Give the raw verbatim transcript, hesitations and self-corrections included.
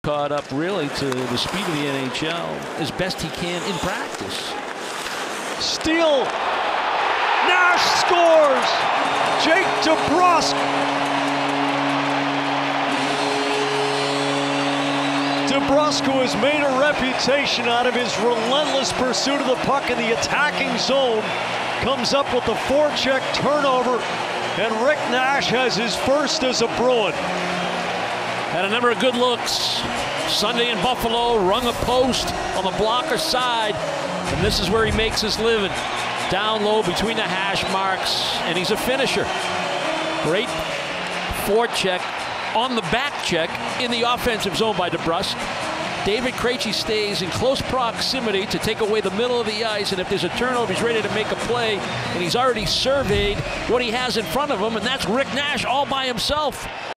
Caught up really to the speed of the N H L as best he can in practice. Steal. Nash scores. Jake DeBrusk. DeBrusk, who has made a reputation out of his relentless pursuit of the puck in the attacking zone, comes up with the forecheck turnover, and Rick Nash has his first as a Bruin. Had a number of good looks. Sunday in Buffalo, rung a post on the blocker side, and this is where he makes his living. Down low between the hash marks, and he's a finisher. Great forecheck on the back check in the offensive zone by DeBrusk. David Krejci stays in close proximity to take away the middle of the ice, and if there's a turnover, he's ready to make a play, and he's already surveyed what he has in front of him, and that's Rick Nash all by himself.